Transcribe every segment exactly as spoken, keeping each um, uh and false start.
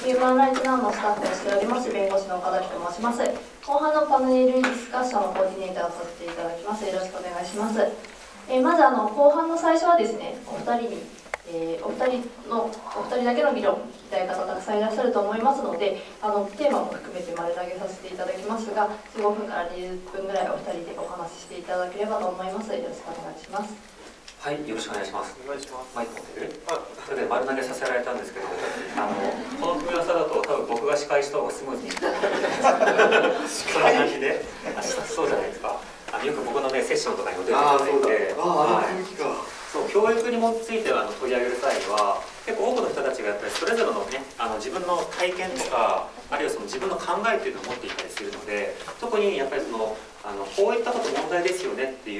ヒューマンライツナウのスタッフをしております弁護士の岡崎と申します。後半のパネルディスカッションのコーディネーターをさせていただきます。よろしくお願いします。えー、まずあの後半の最初はですね、お二人に、えー、お二人のお二人だけの議論を聞きたい方たくさんいらっしゃると思いますので、あのテーマも含めて丸投げさせていただきますが、じゅうごふんからにじゅっぷんぐらいお二人でお話ししていただければと思います。よろしくお願いします。 はい、よろしくお願いします。 お願いします。 マイク持ってる？あ、それで丸投げさせられたんですけど、あのこの組み合わせだと多分僕が司会した方がスムーズにいくと思うんですそんな感じで、そうじゃないですか。あのよく僕のねセッションとかにも出ていただいて、 ああ、あの雰囲気か。 そう教育にもついてあの取り上げる際には結構多くの人たちがやっぱりそれぞれのねあの自分の体験とかあるいはその自分の考えっていうのを持っていたりするので、特にやっぱりそのあのこういったこと問題ですよねっていう、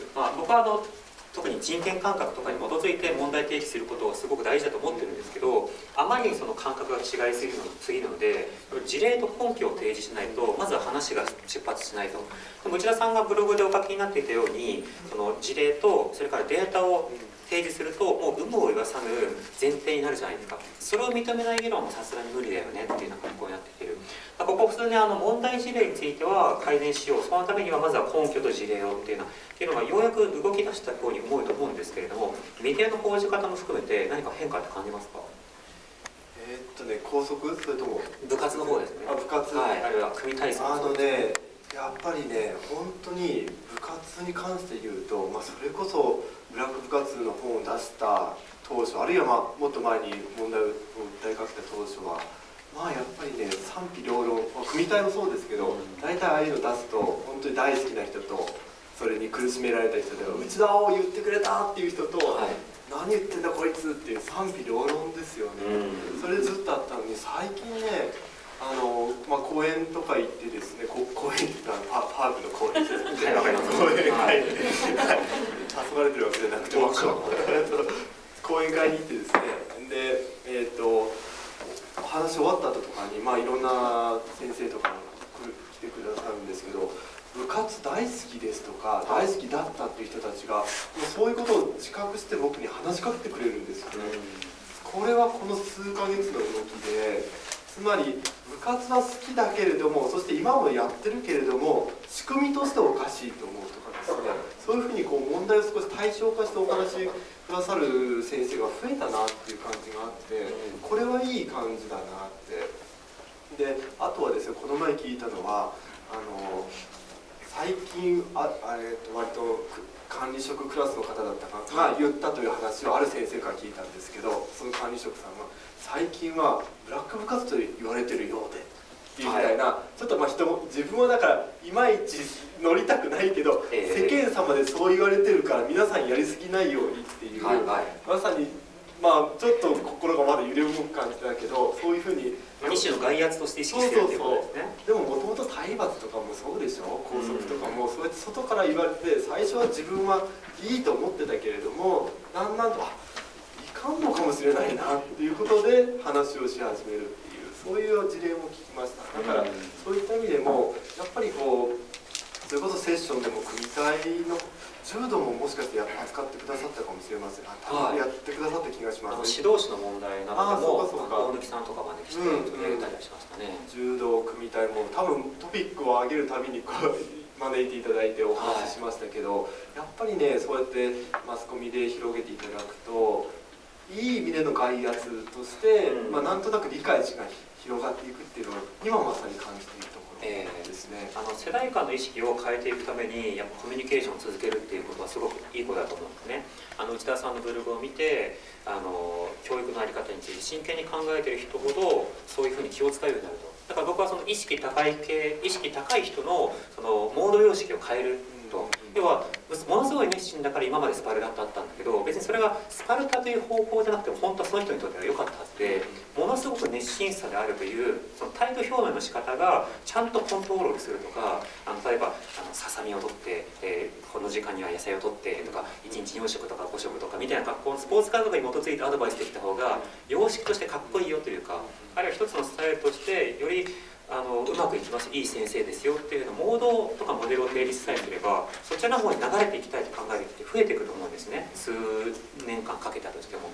まあ、僕はあの特に人権感覚とかに基づいて問題提起することをすごく大事だと思ってるんですけど、あまりにその感覚が違いすぎるのすぎるので事例と根拠を提示しないとまずは話が出発しないと。でも内田さんがブログでお書きになっていたようにその事例とそれからデータを提示するともう有無を言わさぬ前提になるじゃないですか。それを認めない議論もさすがに無理だよねっていうような格好になってきている。ここ普通にあの問題事例については改善しよう、そのためにはまずは根拠と事例をっていうのはっていうのがようやく動き出したように思うと思うんですけれども、メディアの報じ方も含めて何か変化って感じますか？ えー、っとね、校則それとも部活の方ですね。 あ、部活、 はい、あるいは組体操。 あのね、やっぱりね、本当に部活に関して言うと、まあ、それこそブラック部活の本を出した当初、あるいは、まあ、もっと前に問題を訴えかけた当初は、まあやっぱりね、賛否両論、組体もそうですけど、大体ああいうの出すと本当に大好きな人とそれに苦しめられた人で、内田を言ってくれたっていう人と、はい、何言ってんだこいつっていう賛否両論ですよね。それでずっとあったのに、最近ね、あのまあ、公園とか行ってですね、こ公園って言ったらパークの公園ですね。 はい、わかります。 公園会に誘われてるわけじゃなくて、公園会に行ってですね、で、えっと話終わった後とかに、まあ、いろんな先生とかも来てくださるんですけど、部活大好きですとか大好きだったっていう人たちがもうそういうことを自覚して僕に話しかけてくれるんですよね。これはこの数ヶ月の動きで、つまり部活は好きだけれども、そして今もやってるけれども仕組みとしておかしいと思うとかですね、そういうふうにこう問題を少し対象化してお話しくださる先生が増えたなっていう感じがあって、これはいい感じだなって。であとはですね、この前聞いたのはあの最近ああれ割と管理職クラスの方だったかが言ったという話をある先生から聞いたんですけど、その管理職さんは最近はブラック部活と言われてるようでっていうみたいな、はい、ちょっとまあ人も自分はだからいまいち乗りたくないけど、えー、世間様でそう言われてるから皆さんやりすぎないようにっていう、はいはい、まさにまあちょっと心がまだ揺れ動く感じだけど、そういうふうに一種の外圧として意識してるっていうことですね。 でももともと体罰とかもそうでしょ、校則とかもそうやって外から言われて、最初は自分はいいと思ってたけれども、だんだんとあいかんのかもしれないなっていうことで話をし始めるっていう、そういう事例も聞きました。だからそういった意味でもやっぱりこうそれこそセッションでも組体の柔道ももしかして扱ってくださったかもしれません。多分やってくださった気がします、 ね。指導士の問題などでも大貫さんとか招きして取り上げたりしましたね。 柔道組体も多分トピックを上げるたびにこう招いていただいてお話ししましたけど、はい、やっぱりねそうやってマスコミで広げていただくといい意味での外圧として、うん、まあ、なんとなく理解値が広がっていくっていうのを今まさに感じているところですね。 えー、あの世代間の意識を変えていくためにやっぱコミュニケーションを続けるっていうことはすごくいいことだと思うんですね。あの内田さんのブログを見てあの教育の在り方について真剣に考えている人ほどそういうふうに気を使うようになると。だから僕はその意識高い系意識高い人のそのモード様式を変えると、要はものすごい熱心だから今までスパルタだったんだけど、別にそれがスパルタという方向じゃなくて本当はその人にとっては良かったはずで、ものすごく熱心さであるというその態度表明の仕方がちゃんとコントロールするとか、あの例えばあのささみを取って、えー、この時間には野菜を取ってとかいちにちよん食とかご食とかみたいな格好のスポーツ科学に基づいてアドバイスできた方が様式としてかっこいいよというか、あるいは一つのスタイルとしてよりあのうまくいきます、いい先生ですよっていうのモードとかモデルを提示さえすればそちらの方に流れていきたいと考える人って増えてくると思うんですね。数年間かけたとしても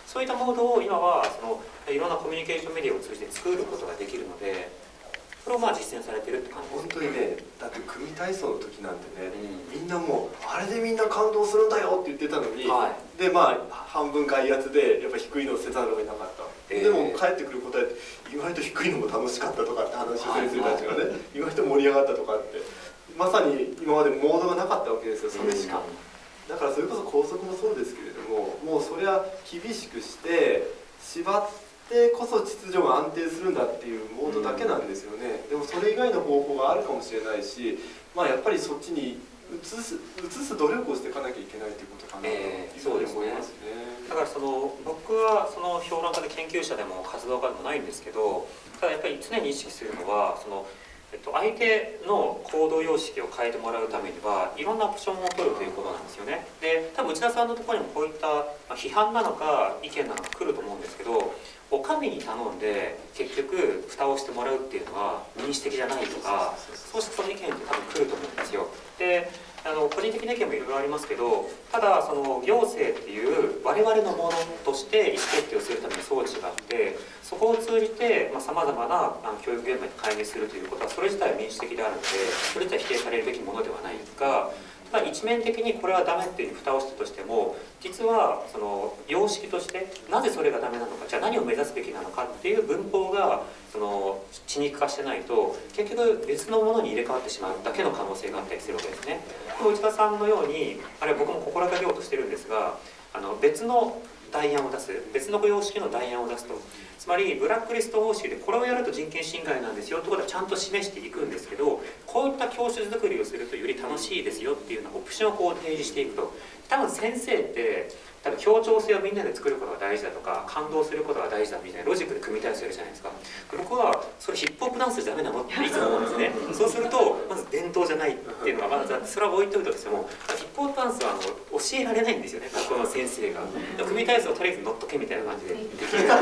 そういったモードを今はそのいろんなコミュニケーションメディアを通じて作ることができるので、それをまあ実践されてるって感じです。 本当にね、だって組体操の時なんてね、 うん、 みんなもうあれでみんな感動するんだよって言ってたのに、 はい、 でまあ半分外圧でやっぱ低いのをせざるを得なかった、えー、でも帰ってくる答えって意外と低いのも楽しかったとかって話を先生たちがね、はい、意外と盛り上がったとかって、まさに今までモードがなかったわけですよ、それしか。うん、だからそれこそ校則もそうですけれども、もうそれは厳しくして縛ってこそ秩序が安定するんだっていうモードだけなんですよね。でもそれ以外の方法があるかもしれないし、まあやっぱりそっちに移す移す努力をしていかなきゃいけないということかなというふうに思いますね。 だからその僕はその評論家で研究者でも活動家でもないんですけど、ただやっぱり常に意識するのはその。えっと、相手の行動様式を変えてもらうためにはいろんなオプションを取るということなんですよね。で多分内田さんのところにもこういったまあ批判なのか意見なのか来ると思うんですけど、お上に頼んで結局蓋をしてもらうっていうのは民主的じゃないとか、そうしたその意見って多分来ると思うんですよ。であの個人的な意見もいろいろありますけど、ただその行政っていう我々のものとして意思決定をするための装置があって、そこを通じてさまざ、まなあの教育現場に介入するということはそれ自体は民主的であるので、それ自体否定されるべきものではないが、ただ一面的にこれはダメっていうふうに蓋をしたとしても、実はその様式としてなぜそれがダメなのか、じゃあ何を目指すべきなのかっていう文法がその血肉化してないと結局別のものに入れ替わってしまうだけの可能性があったりするわけですね。内田さんのように、あれは僕も心がけようとしてるんですが、あの別の代案を出す、別の様式の代案を出すと、つまりブラックリスト方式でこれをやると人権侵害なんですよということはちゃんと示していくんですけど、こういった教師作りをするとより楽しいですよっていうようなオプションをこう提示していくと、多分先生って多分協調性をみんなで作ることが大事だとか感動することが大事だみたいなロジックで組み体操やるじゃないですか。僕はそれヒップホップダンスじゃダメなのっていつも思うんですね。そうするとまず伝統じゃないっていうのがまずあって、それは置いといたとしてもヒップホップダンスはあの教えられないんですよね、学校の先生が。組み体操をとりあえず乗っとけみたいな感じでできる。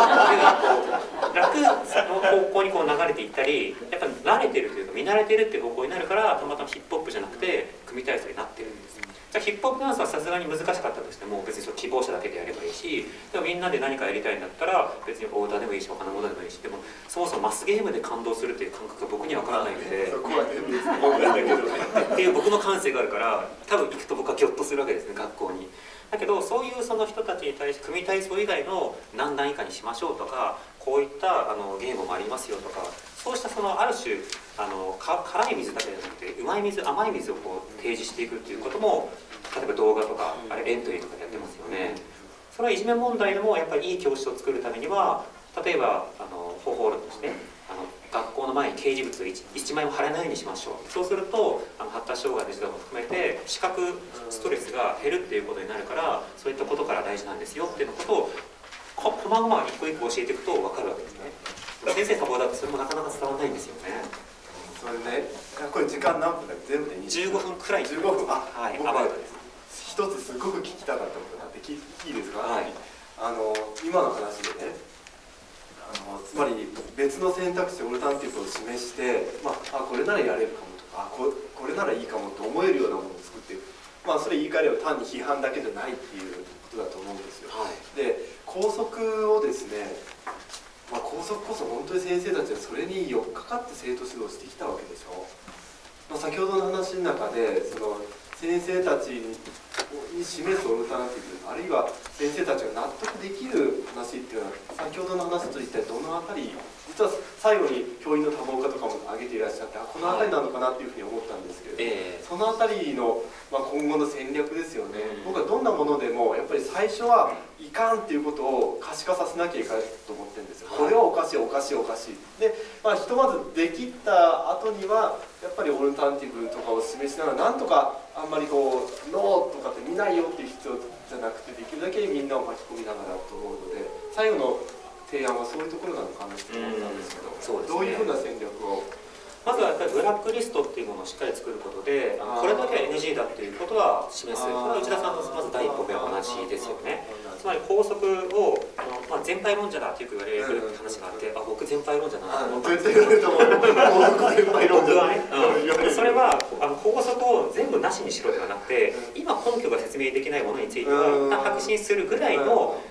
楽の方向にこう流れていったり、やっぱ慣れてるというか見慣れてるっていう方向になるから、たまたまヒップホップじゃなくて組み体操になってるんです。じゃあヒップホップダンスはさすがに難しかったとしても別にその希望者だけでやればいいし、でもみんなで何かやりたいんだったら別にオーダーでもいいし他のものでもいいし、でもそもそもマスゲームで感動するっていう感覚が僕には分からないので、 そこは全然問題だけどねっていう僕の感性があるから多分行くと僕はギョッとするわけですね、学校に。だけどそういうその人たちに対して組体操以外の何段以下にしましょうとか、こういったあのゲームもありますよとか、そうしたそのある種あのか辛い水だけじゃなくてうまい水甘い水をこう提示していくっていうことも、例えば動画とかあれエントリーとかでやってますよね。それはいじめ問題でもやっぱりいい教室を作るためには、例えばあの方法論としてあの学校の前に掲示物を 1, 1枚も貼らないようにしましょう。そうするとあの発達障害の児童も含めて視覚ストレスが減るっていうことになるから、そういったことから大事なんですよっていうことをこまごま一個一個教えていくと分かるわけですね。先生多忙だとそれもなかなか伝わらないんですよね。 それね、これ時間何分だっけ？全部でじゅうごふんくらい。 じゅうごふん。あ、 はい、 僕アバウトです。 一つすごく聞きたかったことがあって、きいいですか？ はい。 あの今の話でね、あのつまり別の選択肢オルタナティブを示して、まあ、あこれならやれるかもとか、あここれならいいかもと思えるようなものを作っていく。まあそれ言い換えれば単に批判だけじゃないっていうことだと思うんですよ。 はい、 で校則をですね、まあ、校則こそ本当に先生たちはそれに寄っかかって生徒指導してきたわけでしょ。まあ、先ほどの話の中でその先生たちに示すオルタナティブ、あるいは先生たちが納得できる話っていうのは先ほどの話と一体どのあたり、実は最後に教員の多忙化とかも挙げていらっしゃって、あこのあたりなのかなっていうふうに思ったんですけれども、えー、そのあたりの、まあ、今後の戦略ですよね。うん、僕はどんなものでもやっぱり最初はいかんっていうことを可視化させなきゃいけないと思ってるんですよ。これはおかしいおかしいおかしいで、まあ、ひとまずできた後にはやっぱりオルタナティブとかを示しながら、なんとかあんまりこうノーとかって見ないよっていう必要じゃなくて、できるだけみんなを巻き込みながらと思うので、最後の提案はそういうところなのかなと思ったんですけど、うん、どういうふうな戦略を。 まずはやっぱりブラックリストっていうものをしっかり作ることで、これだけは エヌジー だっていうことは示す。これは内田さんとまず第一歩目は同じですよね。つまり校則をあの、まあ、全廃論者だってよく言われる話があって、あ僕全廃論者だなと思ったんですけど、僕はね、うん、それはあの校則を全部なしにしろではなくて、今根拠が説明できないものについては一旦白紙にするぐらいのあの構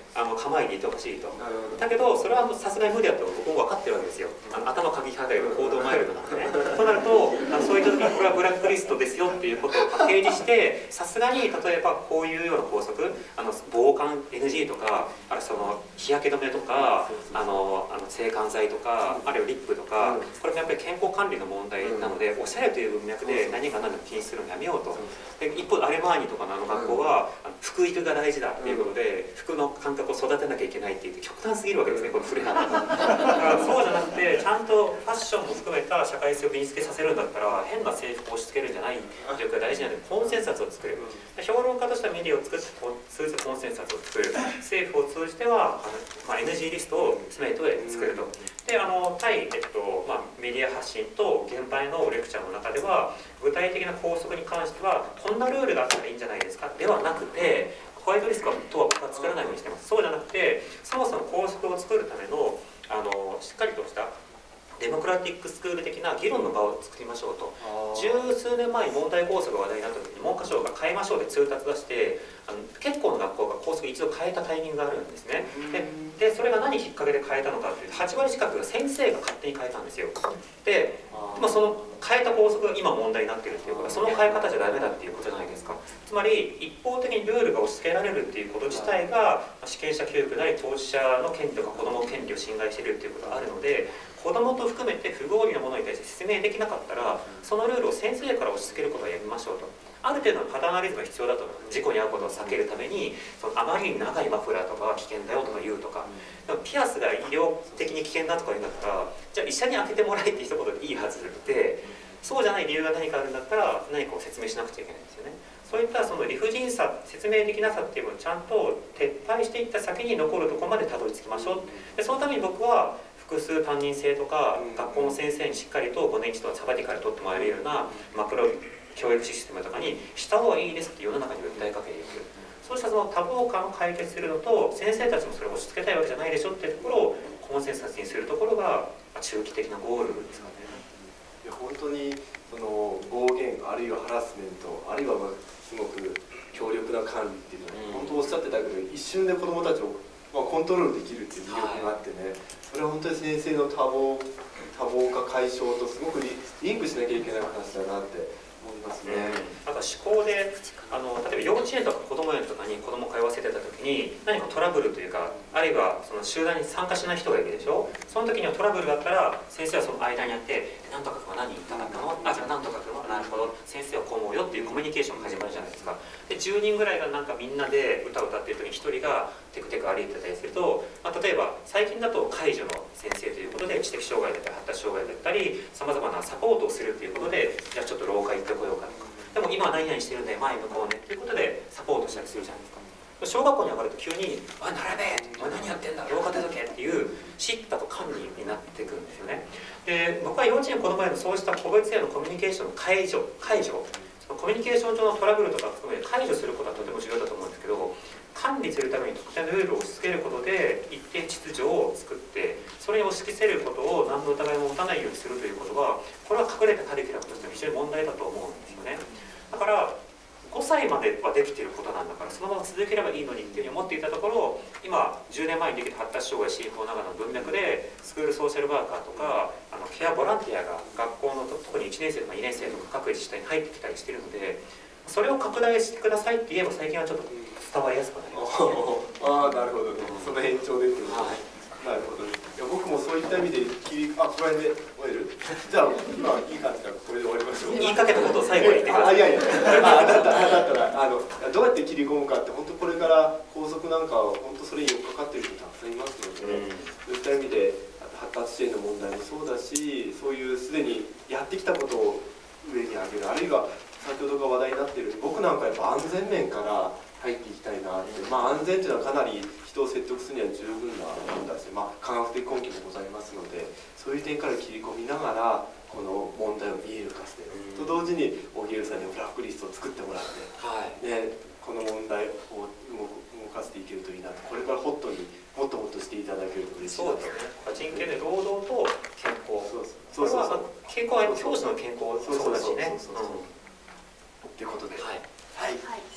構えていてほしいと。 なるほど。 だけどそれはさすがに無理だと僕も分かってるわけですよ。あの頭かきはだけど行動マイルドなんでね。となるとあのそういった時にこれはブラックリストですよっていうことを提示して、さすがに例えばこういうような校則、あの防寒 エヌジー とか、あるいはその日焼け止めとか、あのあの制汗剤とか、あるいはリップとか、これもやっぱり健康管理の問題なので、おしゃれという文脈で何か何か禁止するのやめようと。で一方アレマーニとかのあの学校は、あの服育が大事だっていうことで、服の感覚を育てなきゃいけないって言って極端すぎるわけですね、このフレアが。だからそうじゃなくて、ちゃんとファッションも含めた社会性を身につけさせるんだったら、変な制服を押し付けるんじゃないというか、大事なのでコンセンサスを作る。評論家としてはメディアを作って通じてコンセンサスを作る。政府を通じては、まあ、エヌジー リストをスメイトで作ると。であの対、えっとまあ、メディア発信と現場へのレクチャーの中では、具体的な校則に関してはこんなルールがあったらいいんじゃないですかではなくて、ホワイトリストとは僕は作らないようにしてます。そうじゃなくて、そもそも校則を作るためのあのしっかりとしたデモクラティックスクール的な議論の場を作りましょうと。十数年前に問題校則が話題になった時に文科省が変えましょうで通達出して、あの結構な学校が校則一度変えたタイミングがあるんですね。ででそれが何きっかけで変えたのかというと、はち割近くが先生が勝手に変えたんですよ。で、まあ、その変えた校則が今問題になっているということは、その変え方じゃダメだっていうことじゃないですか。つまり一方的にルールが押し付けられるっていうこと自体が、主権者教育なり当事者の権利とか子どもの権利を侵害しているっていうことがあるので、子どもと含めて不合理なものに対して説明できなかったら、そのルールを先生から押し付けることはやめましょうと。ある程度のパターナリズムが必要だと思う。事故に遭うことを避けるために、そのあまりに長いマフラーとかは危険だよとか言うとか、でもピアスが医療的に危険だとか言うんだったら、じゃあ医者に開けてもらえって一言でいいはずで、そうじゃない理由が何かあるんだったら何かを説明しなくちゃいけないんですよね。そういったその理不尽さ、説明できなさっていうのをちゃんと撤廃していった先に残るところまでたどり着きましょう。でそのために僕は複数担任制とか、学校の先生にしっかりとごねん一度はサバティカル取ってもらえるようなマクロ教育システムとかにした方がいいですって世の中に訴えかけていく。そうしたその多忙感を解決するのと、先生たちもそれを押し付けたいわけじゃないでしょっていうところをコンセンサスにするところが中期的なゴールですかね。 いや本当にその暴言、あるいはハラスメント、あるいはまあすごく強力な管理っていうのは、本当おっしゃってたけど、一瞬で子どもたちをまあコントロールできるっていう魅力があってね、それは本当に先生の多忙多忙化解消とすごくリリンクしなきゃいけない話だなって思いますね。 あと思考で、あの例えば幼稚園とか子ども園とかに子どもを通わせてた時に何かトラブルというか、あるいはその集団に参加しない人がいるでしょ。その時にはトラブルがあったら先生はその間にあって「なんとか君は何言いたかったの？あじゃあなんとか君はなるほど先生はこう思うよ」っていうコミュニケーションが始まるじゃないですか。でじゅうにんぐらいがなんかみんなで歌を歌っている時にひとりがテクテク歩いてたりすると、まあ、例えば最近だと介助の先生ということで知的障害だったり発達障害だったりさまざまなサポートをするということで、じゃあちょっと廊下行ってこようかとか、でも今は何々してるんで前向こうねということでサポートしたりするじゃないですか。小学校に上がると急に「おい並べ! お前何やってんだ廊下出とけ!」っていう叱咤と管理になってくるんですよね。で僕は幼稚園子どもへのそうした個別へのコミュニケーションの解除解除コミュニケーション上のトラブルとか含めて解除することはとても重要だと思うんですけど、管理するために特定のルールを押し付けることで一定秩序を作って、それに押し付けることを何の疑いも持たないようにするということは、これは隠れたカリキュラムとしても非常に問題だと思うんですよね。だからごさいまではできていることなんだから、そのまま続ければいいのにっていうふうに思っていたところ、今じゅうねんまえにできた発達障害振興長野の文脈でスクールソーシャルワーカーとかあのケアボランティアが学校の特にいちねん生とかにねん生とか各自治体に入ってきたりしているので、それを拡大してくださいって言えば最近はちょっと伝わりやすくなります、ね、 ああなるほどね、その延長でっていうことですね。なるほどね。いや僕もそういった意味で切りあこれで終えるじゃあ今いい感じだからこれで終わりましょう。 言いかけたことを最後に言ってください。 あいやいやあだったらだったらあのどうやって切り込むかって、本当これから校則なんかは本当それに寄っかかっている人たくさんいますので、ね、うん、そういった意味で発達支援の問題もそうだし、そういうすでにやってきたことを上に上げる、あるいは先ほどが話題になっている僕なんかやっぱ安全面から入っていきたいなって、まあ、安全というのはかなり人を説得するには十分なものだし、まあ、科学的根拠もございますので、そういう点から切り込みながらこの問題を見える化して、と同時に荻上さんにブラックリストを作ってもらって、はいね、この問題を動かしていけるといいなと、これからホットにもっともっとしていただけると嬉しいなと。 そうですね、人権で労働と健康、 そうそうそうそう、 健康は教師の健康もそうだしね。 ということで、 はい、 はい、はい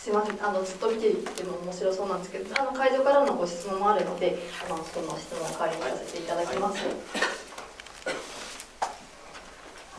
すいません、あのずっと見ていても面白そうなんですけど、あの会場からのご質問もあるので、あのその質問を代わりにさせていただきます。はい、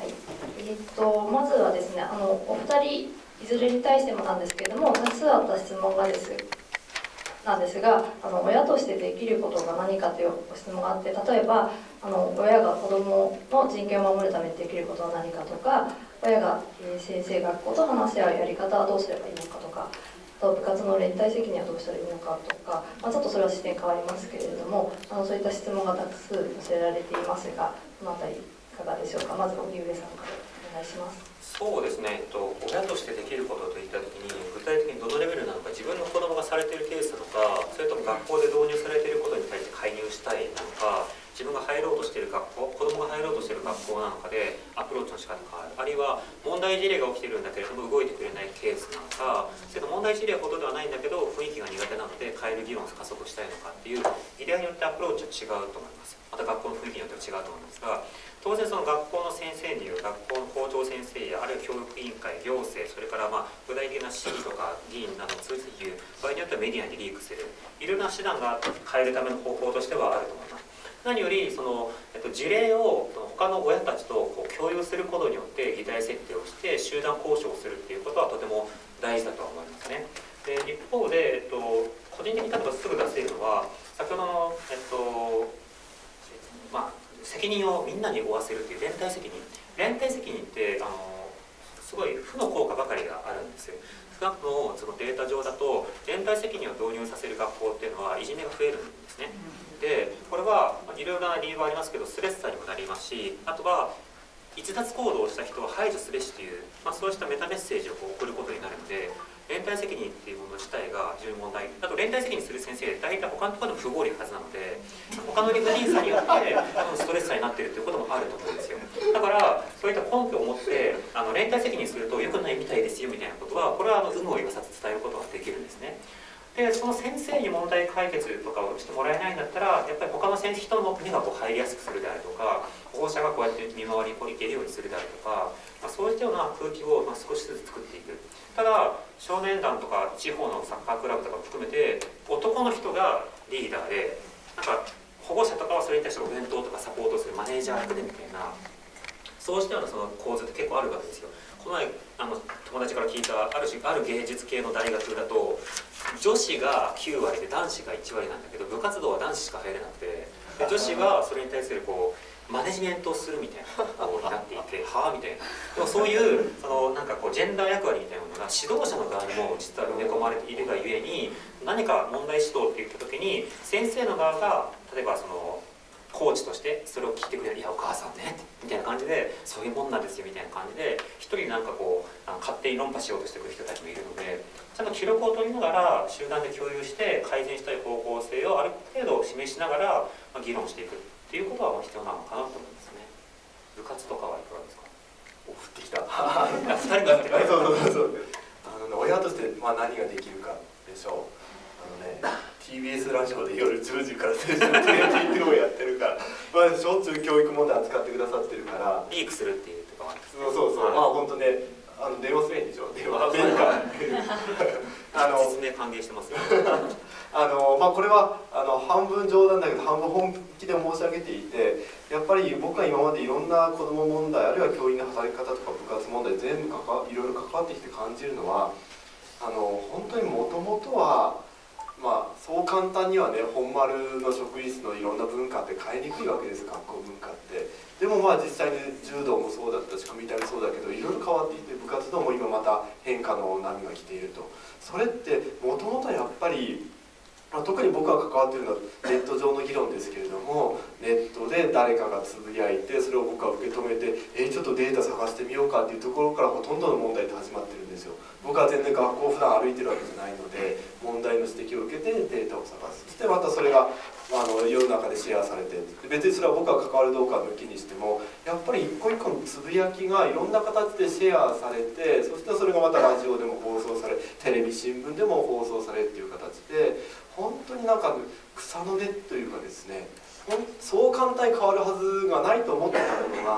えっとまずはですね、あのお二人いずれに対してもなんですけれども、多数あった質問がですなんですが、あの親としてできることが何かというご質問があって、例えばあの親が子どもの人権を守るためにできることは何かとか、親が、えー、先生学校と話し合うやり方はどうすればいいのかとか、あと部活の連帯責任はどうしたらいいのかとか、まあ、ちょっとそれは視点変わりますけれども、あのそういった質問がたくさん寄せられていますが、この辺りいかがでしょうか。まず荻上さんからお願いします。 そうですね、えっと、親としてできることといったときに、具体的にどのレベルなのか、自分の子供がされているケースなのか、それとも学校で導入されていることに対して介入したいなのか、自分が入ろうとしている学校、子供が入ろうとしている学校なのかでアプローチの仕方が変わる、あるいは問題事例が起きているんだけれども動いてくれないケースなのか、それと問題事例ほどではないんだけど雰囲気が苦手なので変える議論を加速したいのかっていう議題によってアプローチは違うと思います。また学校の雰囲気によっては違うと思いますが、当然その学校の先生による学校の校長先生やあるいは教育委員会、行政、それからまあ具体的な市議とか議員などを通じて言う、場合によってはメディアにリークする、いろいろな手段が変えるための方法としてはあると思います。何よりその、えっと、事例を他の親たちとこう共有することによって議題設定をして集団交渉をするっていうことはとても大事だと思いますね。で一方で、えっと、個人的に例えばすぐ出せるのは先ほどの、えっとまあ、責任をみんなに負わせるっていう連帯責任連帯責任ってあのすごい負の効果ばかりがあるんですよ。少なくともそのデータ上だと連帯責任を導入させる学校っていうのはいじめが増えるんですね。でこれはいろいろな理由がありますけどストレスさにもなりますし、あとは逸脱行動をした人を排除すべしという、まあ、そうしたメタメッセージをこう送ることになるので、連帯責任っていうもの自体が非常に問題。あと連帯責任する先生大体他のところでも不合理はずなので、他の理不尽さによってストレスさになっているということもあると思うんですよ。だからそういった根拠を持ってあの連帯責任すると良くないみたいですよみたいなことは、これはあの有無を言わさず伝えることができるんですね。でその先生に問題解決とかをしてもらえないんだったら、やっぱり他の先生人の目がこう入りやすくするであるとか、保護者がこうやって見回りに行けるようにするであるとか、まあ、そういったような空気をまあ少しずつ作っていく。ただ少年団とか地方のサッカークラブとかも含めて男の人がリーダーで、なんか保護者とかはそれに対してお弁当とかサポートするマネージャー役でみたいな、そうしたようなその構図って結構あるわけですよ。この前あの友達から聞いたある種ある芸術系の大学だと女子がきゅうわりで男子がいちわりなんだけど、部活動は男子しか入れなくて、で女子はそれに対するこうマネジメントをするみたいなことになっていてはあみたいな。でもそういうそのなんかこうジェンダー役割みたいなものが指導者の側にも実は埋め込まれているがゆえに、何か問題指導っていった時に先生の側が例えばそのコーチとしてそれを聞いてくれる、いやお母さんねみたいな感じで、そういうもんなんですよみたいな感じで一人なんかこうあの勝手に論破しようとしてくる人たちもいるので、ちゃんと記録を取りながら集団で共有して改善したい方向性をある程度示しながら、まあ、議論していくっていうことは必要なのかなと思いますね。部活とかはいかがですか？ お、降ってきた。 ふたりが降ってきた。 そうそうそうそう。あの、ね、親としてまあ何ができるかでしょう。あのね、ティービーエス ラジオで夜じゅうじから青春ティーティーをやってるから、まあしょっちゅう教育問題扱ってくださってるから。 リークするっていうとかはあるんですね。 そうそうそう。まあ本当ね、あの電話すればいいんでしょ。電話メールか。あの実名歓迎してますよ。 あのまあこれはあの半分冗談だけど半分本気で申し上げていて、やっぱり僕は今までいろんな子ども問題あるいは教員の働き方とか部活問題全部関わいろいろ関わってきて感じるのは、あの本当にもともとはまあそう簡単にはね本丸の職員室のいろんな文化って変えにくいわけです、学校文化って。でもまあ実際に柔道もそうだったし組み手もそうだけどいろいろ変わっていて、部活動も今また変化の波が来ていると。それってもともとはやっぱり特に僕が関わっているのはネット上の議論ですけれども、ネットで誰かがつぶやいてそれを僕は受け止めて、えー、ちょっとデータ探してみようかっていうところからほとんどの問題って始まってるんですよ。僕は全然学校を普段歩いてるわけじゃないので、問題の指摘を受けてデータを探す、そしてまたそれがあの世の中でシェアされて、別にそれは僕が関わるどうか抜きにしても、やっぱり一個一個のつぶやきがいろんな形でシェアされて、そしてそれがまたラジオでも放送され、テレビ新聞でも放送されっていう形で、本当になんか草の根というかですね、そう簡単に変わるはずがないと思ってたものが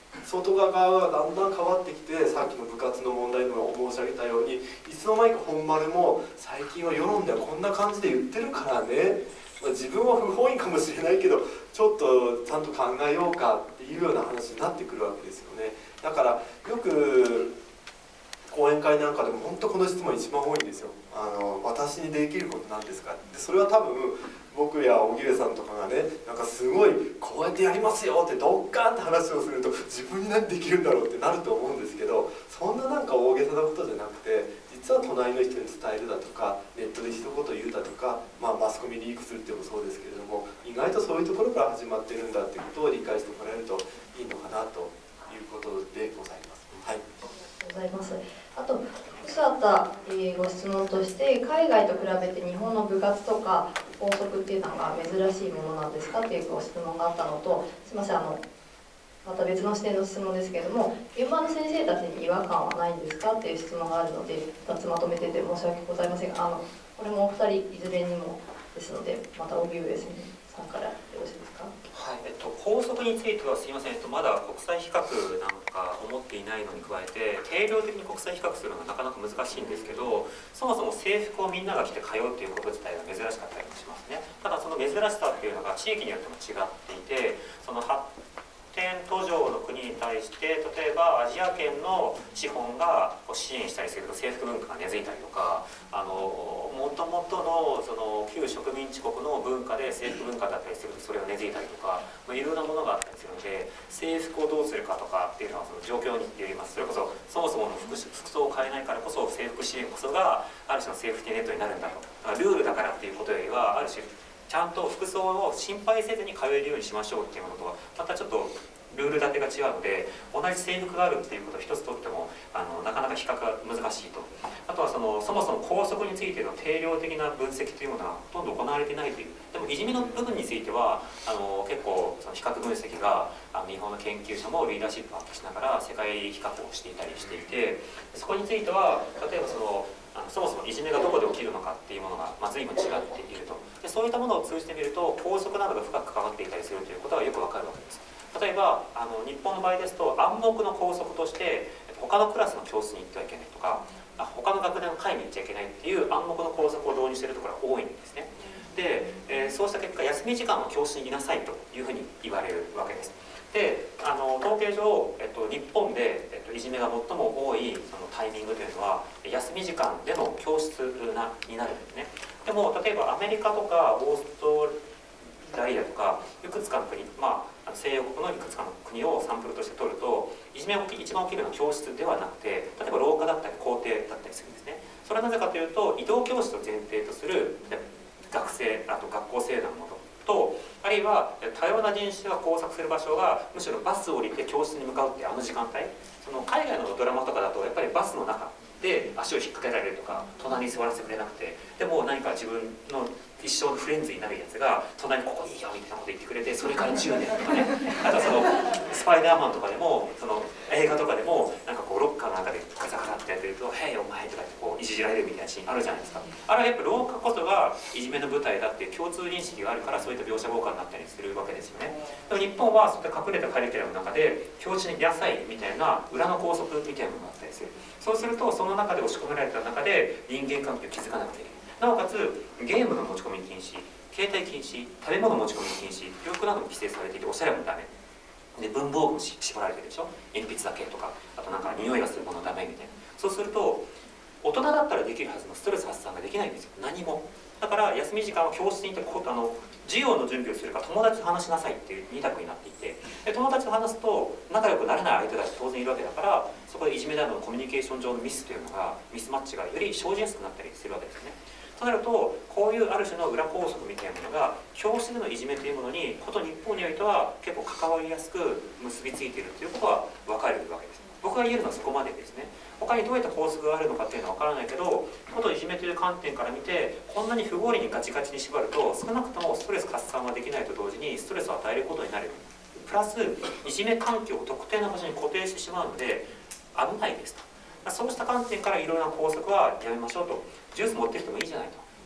外側がだんだん変わってきて、さっきの部活の問題でも申し上げたように、いつの間にか本丸も最近は世論ではこんな感じで言ってるからね、まあ、自分は不本意かもしれないけどちょっとちゃんと考えようかっていうような話になってくるわけですよね。だからよく講演会なんかでも本当この質問一番多いんですよ。あの私にできることなんですかで、それは多分僕や荻上さんとかがね、なんかすごいこうやってやりますよってドッカーンって話をすると自分に何できるんだろうってなると思うんですけど、そんななんか大げさなことじゃなくて、実は隣の人に伝えるだとかネットで一言言うだとか、まあ、マスコミリークするっていうのもそうですけれども、意外とそういうところから始まってるんだっていうことを理解してもらえるといいのかなということでございます。はい、 ありがとうございます。あと複数あった、えー、ご質問として、海外と比べて日本の部活とか校則っていうのが珍しいものなんですかっていうご質問があったのと、すみません、あのまた別の視点の質問ですけれども、現場の先生たちに違和感はないんですかっていう質問があるので、ふたつまとめてて申し訳ございませんが、あのこれもお二人いずれにもですので、また荻上さんからよろしいですか。 はい、えっと、校則についてはすいません、えっと、まだ国際比較なんか思っていないのに加えて、定量的に国際比較するのがなかなか難しいんですけど、そもそも制服をみんなが着て通うということ自体が珍しかったりもしますね。ただその珍しさっていうのが地域によっても違っていて、その発展途上の国に対して、例えばアジア圏の資本が支援したりすると制服文化が根付いたりとか、あのもともとのその旧植民地国の文化で制服文化だったりするとそれが根付いたりとか、まあ、いろんなものがあったりするので、制服をどうするかとかっていうのはその状況によります。それこそそもそもの 服, 服装を変えないからこそ制服支援こそがある種のセーフティーネットになるんだと。だからルールだからっていうことよりは、ある種ちゃんと服装を心配せずに通えるようにしましょうっていうものとはまたちょっとルール立てが違うので、同じ制服があるっていうことを一つとってもあのなかなか比較が難しいと。あとはそのそもそも校則についての定量的な分析というものがほとんど行われていないという。でもいじめの部分についてはあの結構その比較分析があの日本の研究者もリーダーシップを発揮しながら世界比較をしていたりしていて、そこについては例えばそのあのそもそもいじめがどこで起きるのかっていうものが、まあ、随分違っていると。でそういったものを通じてみると校則などが深く関わっていたりするということがよくわかるわけです。例えばあの日本の場合ですと暗黙の校則として他のクラスの教室に行ってはいけないとか、他の学年の会に行っちゃいけないっていう暗黙の校則を導入しているところが多いんですね。で、えー、そうした結果休み時間は教室にいなさいというふうに言われるわけです。であの統計上、えっと、日本で、えっと、いじめが最も多いそのタイミングというのは休み時間での教室なになるんですね。でも例えばアメリカとかオーストラリアとかいくつかの国、まあ、西洋国のいくつかの国をサンプルとして取ると、いじめが一番起きるのは教室ではなくて、例えば廊下だったり校庭だったりするんですね。それはなぜかというと、移動教室を前提とする学生、あと学校制度のものと、あるいは多様な人種が交錯する場所がむしろバスを降りて教室に向かうっていうあの時間帯、その海外のドラマとかだとやっぱりバスの中で足を引っ掛けられるとか、隣に座らせてくれなくて、でも何か自分の一生のフレンズになるやつが隣にここいいよみたいなこと言ってくれて、それからじゅうねんとかね、あとそのスパイダーマンとかでもその映画とかでもなんかこうロッカーの中でガサガサってやってると「へいお前」とかってこういじられるみたいなシーンあるじゃないですか。あれはやっぱ廊下こそがいじめの舞台だっていう共通認識があるから、そういった描写効果になったりするわけですよね。でも日本はそういった隠れたカリキュラムの中で教室にいなさいみたいな裏の校則みたいなのがあったりする。そうするとその中で押し込められた中で人間関係を築かなくていい。なおかつゲームの持ち込み禁止、携帯禁止、食べ物持ち込み禁止、洋服なども規制されていて、おしゃれもダメで、文房具も縛られてるでしょ、鉛筆だけとか、あとなんか匂いがするものダメみたいな。そうすると大人だったらできるはずのストレス発散ができないんですよ、何も。だから休み時間は教室に行ってあの授業の準備をするか友達と話しなさいっていうに択になっていて、で友達と話すと仲良くなれない相手だって当然いるわけだから、そこでいじめなどのコミュニケーション上のミスというのがミスマッチがより生じやすくなったりするわけですね。となるとこういうある種の裏校則みたいなものが教室でのいじめというものにこと日本においては結構関わりやすく結びついているということは分かるわけです。僕が言えるのはそこまでですね。他にどういった校則があるのかっていうのは分からないけど、こといじめという観点から見てこんなに不合理にガチガチに縛ると少なくともストレス発散はできないと同時にストレスを与えることになる。プラスいじめ環境を特定の場所に固定してしまうので危ないですと。そうした観点からいろいろな校則はやめましょうと。ジュース持ってきてもいいじゃないと。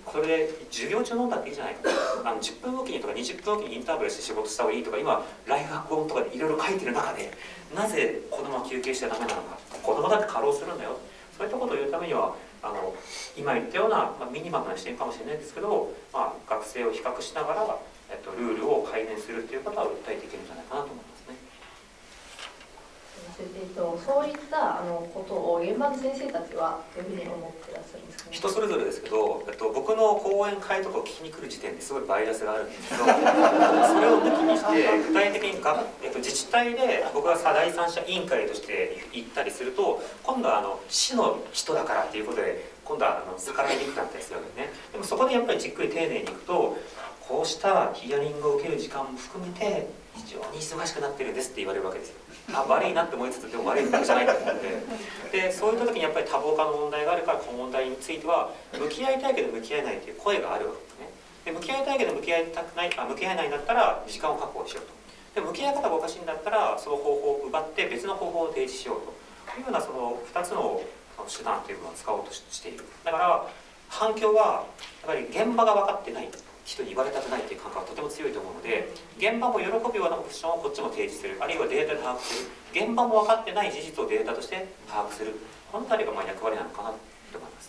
これ授業中飲んだっていいじゃないか、あのじゅっぷんおきにとかにじゅっぷんおきにインターバルして仕事した方がいいとか、今ライフ学本とかでいろいろ書いてる中で、なぜ子供は休憩しちゃダメなのか、子供だって過労するんだよ、そういったことを言うためにはあの今言ったような、まあ、ミニマムな視点かもしれないですけど、まあ、学生を比較しながら、えっと、ルールを改善するということは訴えていけるんじゃないかなと思いますね。 えっと、そういったあのことを現場の先生たちはどういうふうに思ってらっしゃるんですかね。 人それぞれですけど、えっと、僕の講演会とかを聞きに来る時点ですごいバイアスがあるんですけどそれを抜きにして具体的にが、えっと、自治体で僕が第三者委員会として行ったりすると、今度はあの市の人だからっていうことで今度はあの逆らいにくくなったりするわけですね。でもそこでやっぱりじっくり丁寧にいくと、こうしたヒアリングを受ける時間も含めて非常に忙しくなってるんですって言われるわけですよ。あ、悪いなって思いつつ、でも悪いわけじゃないと思ってで、そういった時にやっぱり多忙化の問題があるから、この問題については向き合いたいけど向き合えないという声があるわけですね。で向き合いたいけど向き合いたくない、あ向き合えないんだったら時間を確保しようと。で向き合い方がおかしいんだったらその方法を奪って別の方法を提示しようというような、そのふたつの手段というものを使おうとしている。だから反響はやっぱり現場が分かってない人に言われたくないという感覚がとても強いと思うので、現場も喜ぶようなオプションをこっちも提示する、あるいはデータで把握する、現場も分かってない事実をデータとして把握する、このあたりがまあ役割なのかなと思います。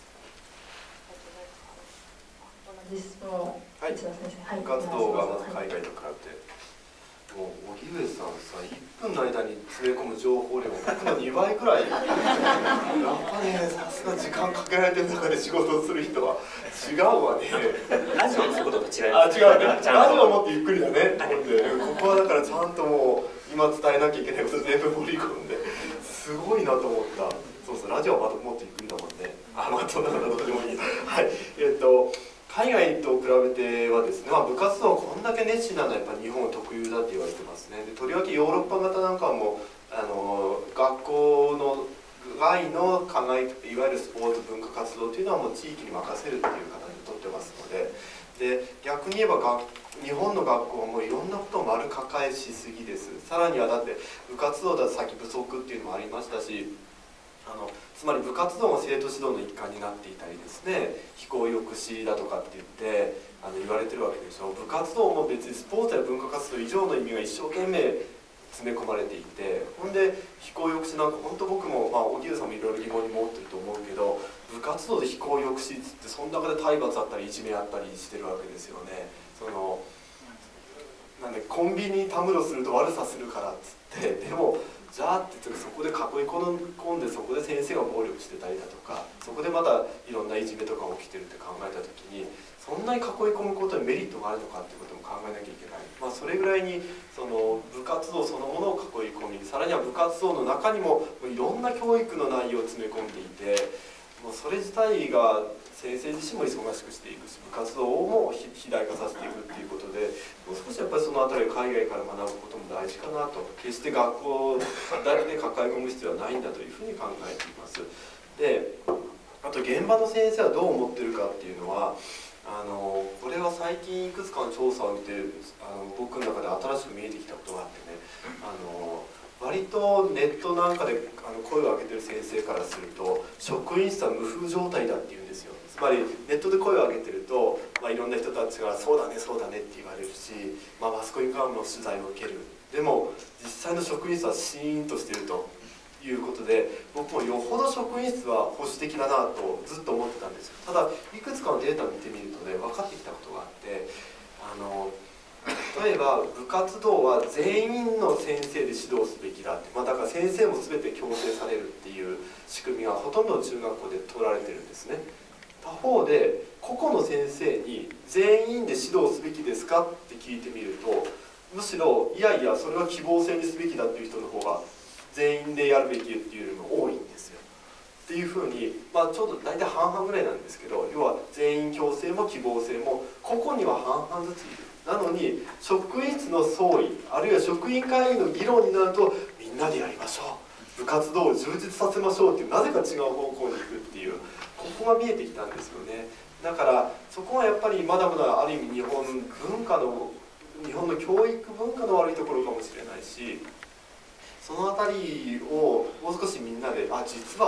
同じ質問、 はい、 内田先生、はい、 部活動がまず海外と比べて、もう荻上さんさ、いっぷんの間に詰め込む情報量が僕のにばいくらいやっぱね、さすが時間かけられてる中で仕事をする人は違うわね。 ラジオの仕事と違いまあ、 す。 違うね。ラジオもっとゆっくりだね。ここはだからちゃんともう今伝えなきゃいけないこと全部盛り込んですごいなと思った。そうそう、ラジオはまたもっとゆっくりだもんね。あ、まあそんなことどうでもいい。はい、えっと海外と比べてはですね、まあ、部活動はこんだけ熱心なのはやっぱり日本特有だって言われてますね。でとりわけヨーロッパ型なんかもあの学校の外の考え、いわゆるスポーツ文化活動というのはもう地域に任せるっていう形にとってますので、で逆に言えば学日本の学校はもういろんなことを丸抱えしすぎです。さらにはだって部活動だとさっき不足っていうのもありましたし、あのつまり部活動も生徒指導の一環になっていたりですね、非行抑止だとかって言ってあの言われてるわけでしょ。部活動も別にスポーツや文化活動以上の意味が一生懸命詰め込まれていて、ほんで非行抑止なんか本当僕も、まあ、荻上さんもいろいろ疑問に持ってると思うけど、部活動で非行抑止っつってその中で体罰あったりいじめあったりしてるわけですよね。そのなんでコンビニにたむろすると悪さするからっつって、でもじゃあって言ってそこで囲い込んでそこで先生が暴力してたりだとか、そこでまたいろんないじめとか起きてるって考えた時に、そんなに囲い込むことにメリットがあるのかっていうことも考えなきゃいけない。まあ、それぐらいにその部活動そのものを囲い込み、さらには部活動の中にもいろんな教育の内容を詰め込んでいて、もうそれ自体が先生自身も忙しくしていくし、部活動も肥大化させていくっていうことで、もう少しやっぱりそのあたりを海外から学ぶことも大事かなと。決して学校だけで抱え込む必要はないんだというふうに考えています。で、あと現場の先生はどう思ってるかっていうのは、あのこれは最近いくつかの調査を見てあの僕の中で新しく見えてきたことがあってね、あの割とネットなんかであの声を上げてる先生からすると職員室は無風状態だっていうんですよ。つまりネットで声を上げてると、まあ、いろんな人たちが「そうだねそうだね」って言われるし、まあ、マスコミからも取材を受ける。でも実際の職員室はシーンとしてるということで、僕もよほど職員室は保守的だなとずっと思ってたんですよ。ただいくつかのデータを見てみるとね、分かってきたことがあって、あの例えば部活動は全員の先生で指導すべきだって、まあ、だから先生も全て強制されるっていう仕組みがほとんどの中学校で取られてるんですね。他方で個々の先生に全員で指導すべきですかって聞いてみると、むしろいやいやそれは希望制にすべきだっていう人の方が全員でやるべきっていうのが多いんですよ。っていうふうに、まあ、ちょうど大体半々ぐらいなんですけど、要は全員強制も希望制も個々には半々ずついる。なのに職員室の総意あるいは職員会議の議論になると、みんなでやりましょう、部活動を充実させましょうっていう、なぜか違う方向に行くっていう、ここが見えてきたんですよね。だからそこはやっぱりまだまだある意味日本文化の日本の教育文化の悪いところかもしれないし、そのあたりをもう少しみんなで、あ、実は私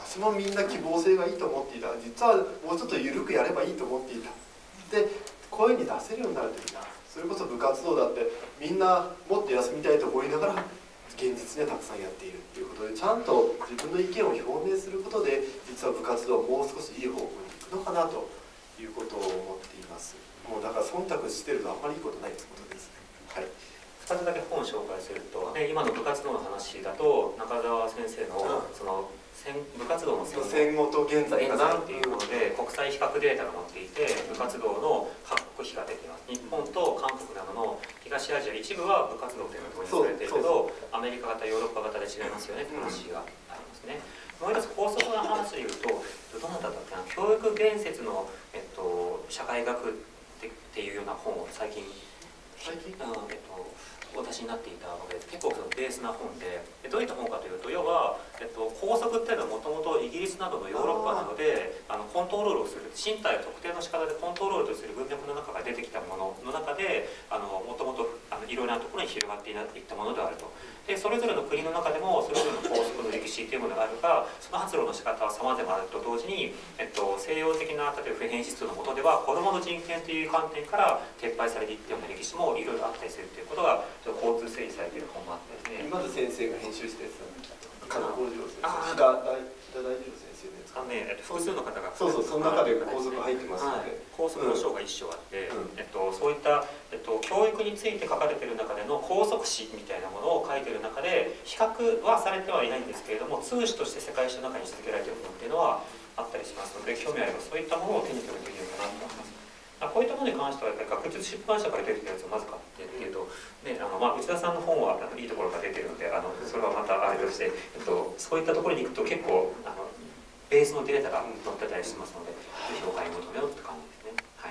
私もみんな希望性がいいと思っていた。実はもうちょっと緩くやればいいと思っていた。で声に出せるようになるといいな。それこそ部活動だってみんなもっと休みたいと思いながら現実にはたくさんやっているっていうことで、ちゃんと自分の意見を表明することで実は部活動もう少しいい方向に行くのかなということを思っています。もうだから忖度してるとあんまりいいことないってことですね。はい。 ふたつだけ本を紹介すると、で今の部活動の話だと中澤先生のその部活動の戦後と現在かなっていうもので国際比較データが載っていて、部活動の各国比が出ています。日本と韓国などの東アジア一部は部活動というのが導入されているけど、アメリカ型ヨーロッパ型で違いますよねって話がありますね。もう一つ高速の話でいうと、どなただったっけな、教育言説の、えっと、社会学ってっていうような本を最近最近、 うんえっとお出しになっていたので、結構そのベースな本で、どういった本かというと、要は、えっと、校則っていうのはもともとイギリスなどのヨーロッパなどであのコントロールをする、身体を特定の仕方でコントロールとする文脈の中から出てきたものの中で、もともといろいろなところに広がっていったものであると。でそれぞれの国の中でもそれぞれの校則の歴史というものがあるが、その発露の仕方は様々あると同時に、えっと、西洋的な例えば普遍思想の下では子どもの人権という観点から撤廃されていったような歴史もいろいろあったりするということが交通整理されている本もあってですね。 今津先生が編集したやつなんだ。加藤浩次郎先生、 あ飛田大二郎先生のやつ。 あのね、複数の方がそうそう、その中で校則入ってますので、 校則の章が一章あって、 うんえっと、そういった、えっと、教育について書かれている中での校則史みたいなものを書いている中で比較はされてはいないんですけれども、通史として世界史の中に位置づけられているものっていうのはあったりしますので、興味あればそういったものを手に取るといいのかなと思います。こういったものに関してはやっぱり学術出版社から出てきたやつをまず買ってっていうと、ね、あのまあ内田さんの本はいいところが出てるので、あのそれはまたあれとして、えっと、そういったところに行くと結構あのベースのデータが載ってたりしますので、ぜひお買い求めようって感じですね。はい。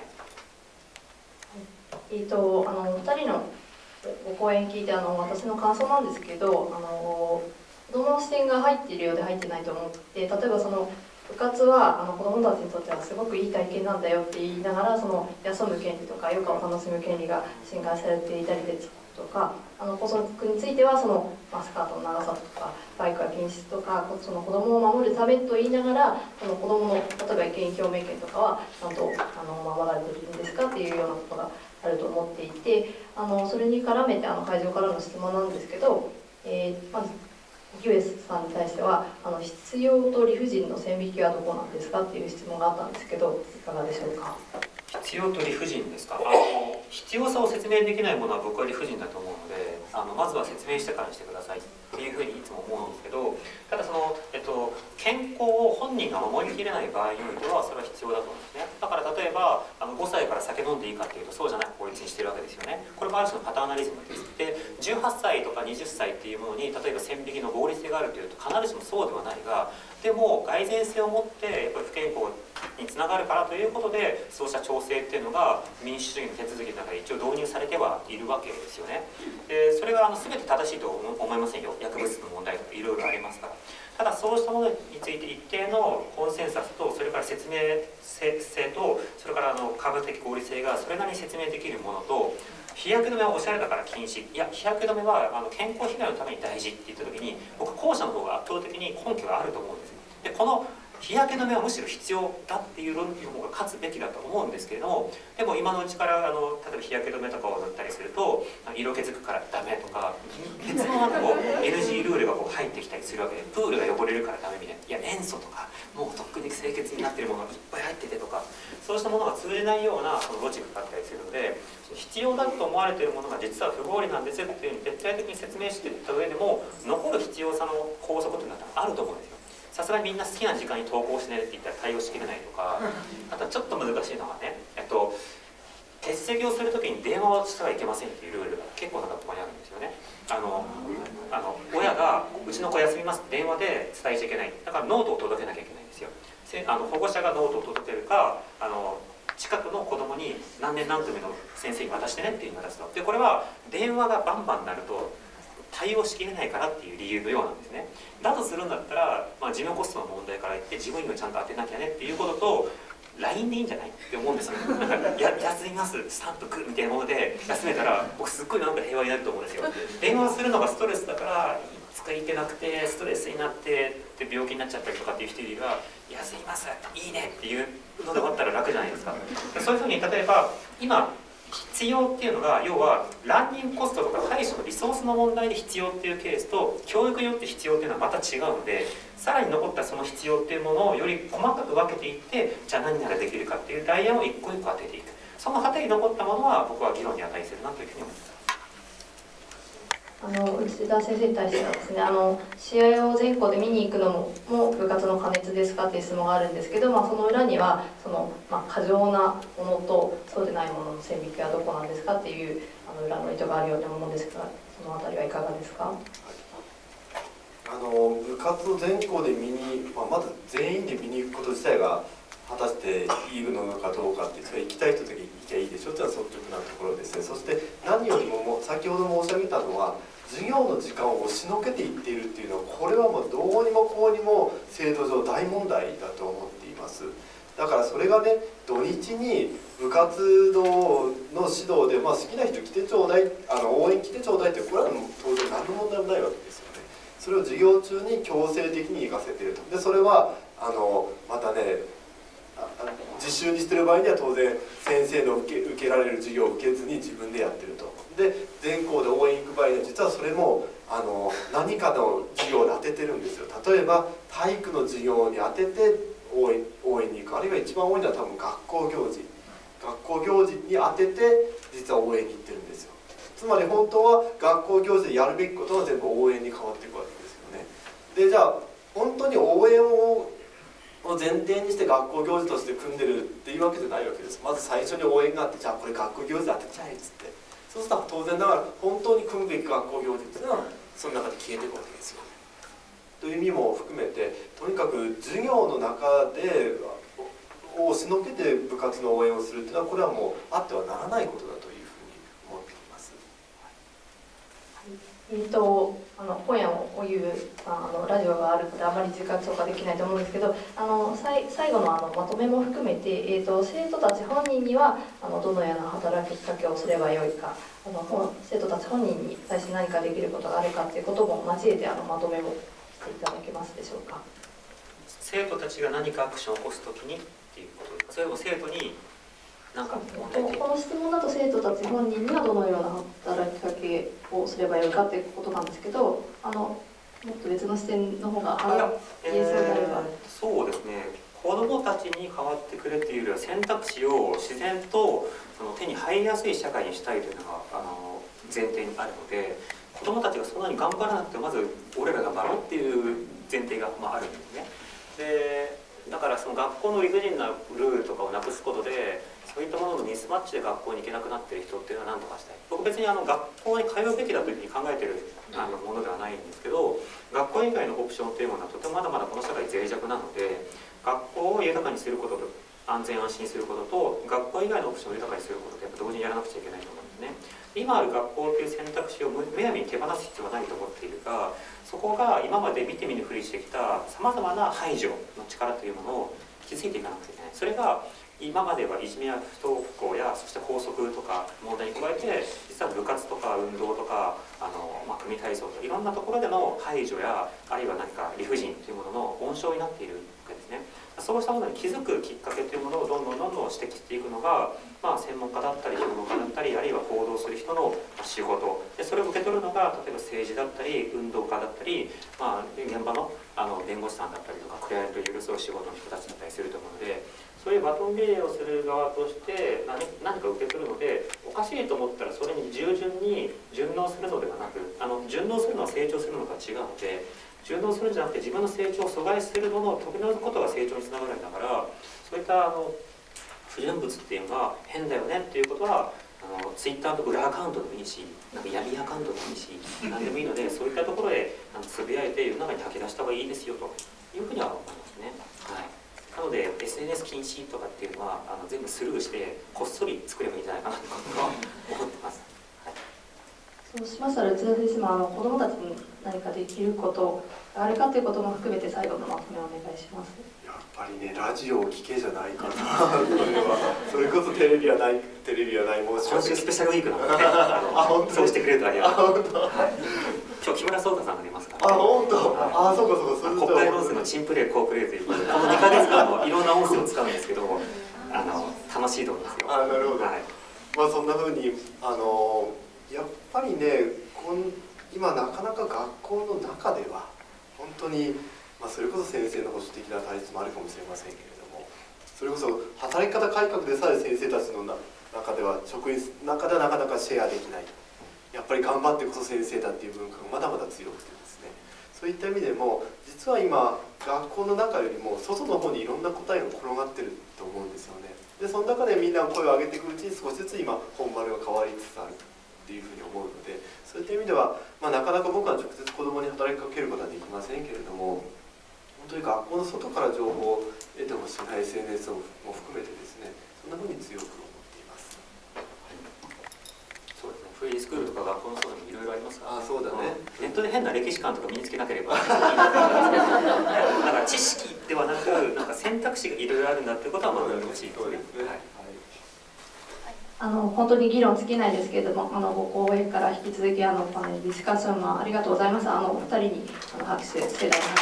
えーとあのお二人のご講演聞いて、あの私の感想なんですけど、あの子どもの視点が入っているようで入ってないと思って、例えばその部活はあの子どもたちにとってはすごくいい体験なんだよって言いながら、その休む権利とか余暇を楽しむ権利が侵害されていたりですとか、あの校則についてはその、まあ、スカートの長さとかバイクは禁止とか、その子どもを守るためと言いながら、その子どもの例えば意見表明権とかはちゃんとあの守られているんですかっていうようなことがあると思っていて、あのそれに絡めてあの会場からの質問なんですけど、えー、まず荻上さんに対してはあの必要と理不尽の線引きはどこなんですかっていう質問があったんですけど、いかがでしょうか。 必要と理不尽ですか。あの必要さを説明できないものは僕は理不尽だと思うので、あのまずは説明してからしてくださいっていうふうにいつも思うんですけど、ただその、えっと、健康を本人が守りきれない場合においてはそれは必要だと思うんですね。だから例えばあのごさいから酒飲んでいいかっていうとそうじゃない法律にしてるわけですよね。これもある種のパターナリズムです。でじゅうはっさいとかにじゅっさいっていうものに例えば線引きの合理性があるというと必ずしもそうではないが、でも蓋然性を持ってやっぱり不健康につながるからということで、そうした調整っていうのが民主主義の手続きの中で一応導入されてはいるわけですよね。でそれがあの全て正しいと思いませんよ。薬物の問題とかいろいろありますから。ただそうしたものについて一定のコンセンサスと、それから説明性と、それからあの科学的合理性がそれなりに説明できるものと、日焼け止めはおしゃれだから禁止、いや日焼け止めはあの健康被害のために大事って言った時に、僕後者の方が圧倒的に根拠があると思うんですよ。でこの日焼け止めはむしろ必要だっていう論理の方が勝つべきだと思うんですけれども、でも今のうちからあの例えば日焼け止めとかを塗ったりすると色気づくからダメとか、別のなんかこう エヌジー ルールがこう入ってきたりするわけで、プールが汚れるからダメみたいな、いや塩素とかもうとっくに清潔になってるものがいっぱい入っててとか、そうしたものが通じないようなそのロジックがあったりするので、必要だと思われているものが実は不合理なんですよっていうふうに徹底的に説明していった上でも、残る必要さの法則というのはあると思うんですよ。さすがにみんな好きな時間に投稿しないって言ったら対応しきれないとか、あとはちょっと難しいのがね、えっと、欠席をするときに電話をしてはいけませんっていうルールが結構なところにあるんですよね。あのあの親がうちの子休みますって電話で伝えちゃいけない。だからノートを届けなきゃいけないんですよ。あの保護者がノートを届けるか、あの近くの子供に何年何組の先生に渡してねっていうふうに渡すと。でこれは電話がバンバンになると対応しきれないからっていう理由のようなんですね。だとするんだったら、まあ、事務コストの問題から言って自分にもちゃんと当てなきゃねっていうことと ライン でいいんじゃないって思うんですよ。なんかや休みますスタンプくみたいなもので休めたら僕すっごいなんか平和になると思うんですよ。電話するのがストレスだから使いけなくてストレスになってで病気になっちゃったりとかっていう人よりは「休みますいいね」っていうので終わったら楽じゃないですか。そういうふうに例えば今必要っていうのが要はランニングコストとか配処のリソースの問題で必要っていうケースと教育によって必要っていうのはまた違うので、さらに残ったその必要っていうものをより細かく分けていって、じゃあ何ならできるかっていうダイヤを一個一個当てていく。その果てに残ったものは僕は議論に値するなというふうに思います。 あの内田先生に対してはですね、あの試合を全校で見に行くのもも部活の過熱ですかっていう質問があるんですけど、まあ、その裏にはその、まあ、過剰なものとそうでないものの線引きはどこなんですかっていうあの裏の意図があるように思うんですが、そのあたりはいかがですか。 あの部活を全校で見に、まあ、まず全員で見に行くこと自体が果たしていいのかどうかって、それは行きたい人だけ行きゃいいでしょっていうのは率直なところですね。そして何よりももう先ほど申し上げたのは、授業の時間を押しのけていっているっていうのは、これはもうどうにもこうにも制度上大問題だと思っています。だからそれがね、土日に部活動の指導で、まあ、好きな人来てちょうだい、あの応援来てちょうだいって、これは当然何の問題もないわけですよね。それを授業中に強制的に行かせていると。でそれはあのまたね、実習にしてる場合には当然先生の受け、受けられる授業を受けずに自分でやってると。で全校で応援行く場合には実はそれもあの何かの授業で当ててるんですよ。例えば体育の授業に当てて応援、応援に行く、あるいは一番多いのは多分学校行事学校行事に当てて実は応援に行ってるんですよ。つまり本当は学校行事でやるべきことは全部応援に変わっていくわけですよね。でじゃあ本当に応援をを前提にして学校行事として組んでるっていうわけじゃないわけです。まず最初に応援があって、じゃあこれ学校行事で当てちゃえっつって、そうすると当然ながら本当に組むべき学校行事っていうのはその中で消えていくわけですよね。という意味も含めて、とにかく授業の中でを押しのけて部活の応援をするっていうのは、これはもうあってはならないことだというふうに思っています。 えーと、あの今夜もおいう、まあ、あのラジオがあるのであまり時間消化できないと思うんですけど、あのさい最後のあのまとめも含めて、えーと、生徒たち本人にはあのどのような働きかけをすればよいか、あの生徒たち本人に対して何かできることがあるかということも交えてあのまとめをしていただけますでしょうか。 生徒たちが何かアクションを起こすときにっていうことですか。それも生徒になんかこの質問だと生徒たち本人にはどのような働きかけをすればよいかということなんですけど、あのもっと別の視点の方が言えそうであれば。 そうですね、子どもたちに変わってくれっていうよりは選択肢を自然とその手に入りやすい社会にしたいというのがあの前提にあるので、子どもたちがそんなに頑張らなくてまず俺らが頑張ろうっていう前提が、まあ、あるんですね。でだからその学校の理不尽なルールとかをなくすことで、そういったもののミスマッチで学校に行けなくなっている人っていうのは何とかしたい。僕別にあの学校に通うべきだというふうに考えているあのものではないんですけど、学校以外のオプションというものはとてもまだまだこの社会脆弱なので、学校を豊かにすることと安全安心することと学校以外のオプションを豊かにすることってやっぱ同時にやらなくちゃいけないと思うんですね。今ある学校という選択肢をむやみに手放す必要はないと思っているが、そこが今まで見て見ぬふりしてきたさまざまな排除の力というものを気づいていかなくちゃいけない。それが今まではいじめや不登校やそして校則とか問題に加えて、実は部活とか運動とかあの、まあ、組体操とかいろんなところでの排除やあるいは何か理不尽というものの温床になっているわけですね。そうしたものに気づくきっかけというものをどんどんどんどん指摘していくのが、まあ、専門家だったり評論家だったりあるいは報道する人の仕事で、それを受け取るのが例えば政治だったり運動家だったり、まあ、現場の、あの弁護士さんだったりとかクライアントを許すお仕事の人たちだったりすると思うので、そういうバトンリレーをする側として何, 何か受け取るので、おかしいと思ったらそれに従順に順応するのではなく、あの順応するのは成長するのとは違うので、順応するんじゃなくて自分の成長を阻害するものを取り除くことが成長につながるんだから、そういったあの不純物っていうのが変だよねっていうことはあのツイッターの裏アカウントでもいいし、なんか闇アカウントでもいいし、何でもいいので、そういったところへあのつぶやいて世の中に吐き出した方がいいですよというふうには思いますね。はい、なので エスエヌエス 禁止とかっていうのはあの全部スルーしてこっそり作ればいいんじゃないかなとは思ってます。はい、 そうしましたら内田先生もあの子どもたちに何かできることがあるかということも含めて最後のまとめをお願いします。 やっぱりね、ラジオを聞けじゃないかなそれはそれこそテレビはないテレビはない申し訳ない。 今週スペシャルウィークなので、あ本当そうしてくれるとありがとう。 今日木村壮太さんが出ますから、 あ、本当。あ、そうかそうか。 国会論戦のチンプレー好プレーということで、このにかげつかんもいろんな音声を使うんですけど、あの楽しいと思いますよ。 あ、なるほど。 はい、 まあそんな風にあのやっぱりね、こん今なかなか学校の中では本当に、まあ、それこそ先生の保守的な対立もあるかもしれませんけれども、それこそ働き方改革でさえ先生たちの中では職員の中ではなかなかシェアできない、やっぱり頑張ってこそ先生だっていう文化がまだまだ強くてですね、そういった意味でも実は今学校の中よりも外の方にいろんな答えが転がってると思うんですよね。でその中でみんな声を上げていくうちに少しずつ今本丸が変わりつつあるっていうふうに思うので、そういった意味では、まあ、なかなか僕は直接子どもに働きかけることはできませんけれども、本当に学校の外から情報を得てほしいな エスエヌエス も含めてですね、そんなふうに強く思っています。 そうですね、フリースクールとか学校の外にもいろいろありますから、 あ、そうだね、 うん、ネットで変な歴史観とか身につけなければいいんですけど、だから知識ではなく、なんか選択肢がいろいろあるんだっていうことは学んでほしいですね。 あの本当に議論尽きないですけれども、あのご講演から引き続きあのパネルディスカッションもありがとうございます。あのお二人にあの拍手つけられました。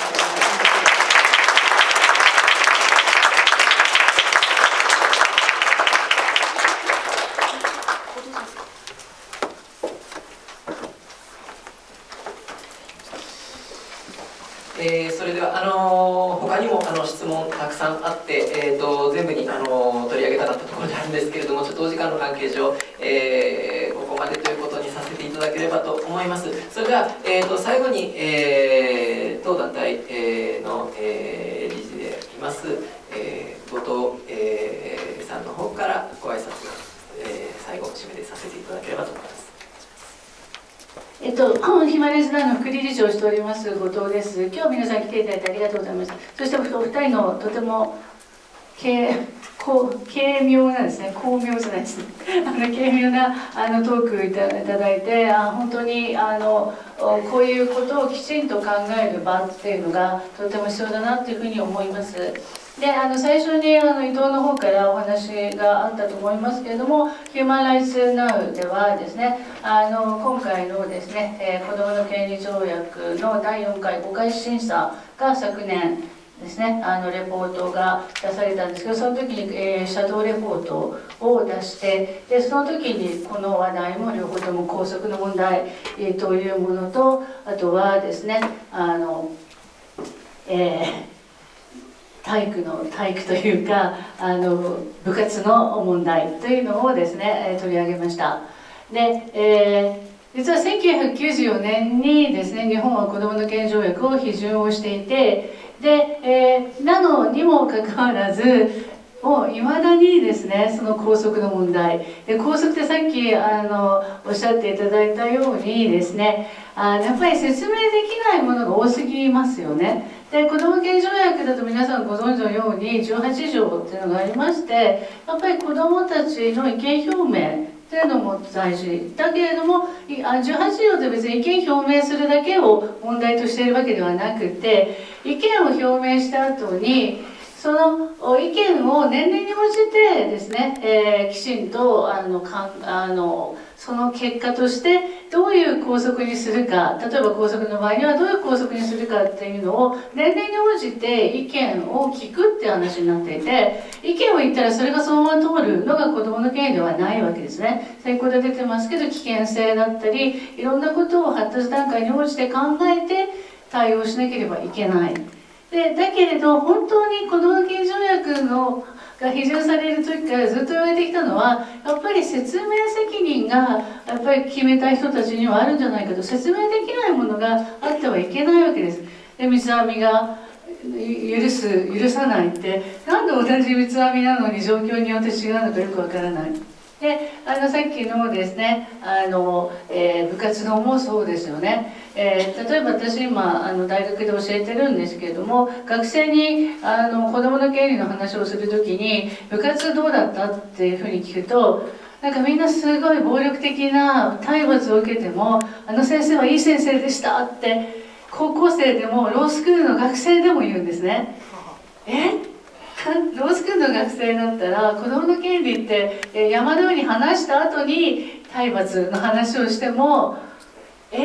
えー、それではあのー、他にもあの質問たくさんあって、えー、と全部に、あのー、取り上げたかったところであるんですけれども、ちょっとお時間の関係上、えー、ここまでということにさせていただければと思います。それでは、えー、と最後に、えー、当団体、えー、の、えー、理事であります、えー、後藤、えー、さんの方からご挨拶を、えー、最後締めでさせていただければと思います。 えっと、ひまわり時代の副理事長をしております後藤です。今日皆さん来ていただいてありがとうございました。そしてお二人のとても軽妙なですね、巧妙じゃないですね、あの軽妙なあのトークをいただいて、あ本当にあのこういうことをきちんと考える場っていうのがとても必要だなというふうに思います。であの最初にあの伊藤の方からお話があったと思いますけれども、ヒューマン・ライツ・ナウではですね、あの今回のですね、えー、子どもの権利条約のだいよんかいごかい審査が昨年ですね、あのレポートが出されたんですけど、その時に、えー、シャドウレポートを出して、でその時にこの話題も両方とも校則の問題、えー、というものと、あとはですね、あの、えー体育の体育というかあの部活の問題というのをですね取り上げました。で、えー、実はせんきゅうひゃくきゅうじゅうよねんにですね日本は子どもの権利条約を批准をしていて、で、えー、なのにもかかわらずもういまだにですねその校則の問題で、校則ってさっきあのおっしゃっていただいたようにですね、あやっぱり説明できないものが多すぎますよね。で子ども権利条約だと皆さんご存知のようにじゅうはちじょうっていうのがありまして、やっぱり子どもたちの意見表明っていうのも大事だけれども、じゅうはちじょうって別に意見表明するだけを問題としているわけではなくて、意見を表明した後にその意見を年齢に応じてですね、えー、きちんとあのかんあのその結果としてどういう校則にするか、例えば校則の場合にはどういう校則にするかっていうのを年齢に応じて意見を聞くっていう話になっていて、意見を言ったらそれがそのまま通るのが子どもの権利ではないわけですね。先ほど出てますけど危険性だったりいろんなことを発達段階に応じて考えて対応しなければいけない。でだけれど本当に子どもの権利条約のが批准される時からずっと言われてきたのは、やっぱり説明責任がやっぱり決めた人たちにはあるんじゃないかと、説明できないものがあってはいけないわけです。で三つ編みが許す許さないってなんで同じ三つ編みなのに状況によって違うのかよくわからない。であのさっきのですねあの、えー、部活動もそうですよね。えー、例えば私今あの大学で教えてるんですけれども、学生にあの子どもの権利の話をする時に部活どうだったっていうふうに聞くと、なんかみんなすごい暴力的な体罰を受けてもあの先生はいい先生でしたって高校生でもロースクールの学生でも言うんですね。えロースクールの学生だったら子どもの権利って山のように話した後に体罰の話をしてもえ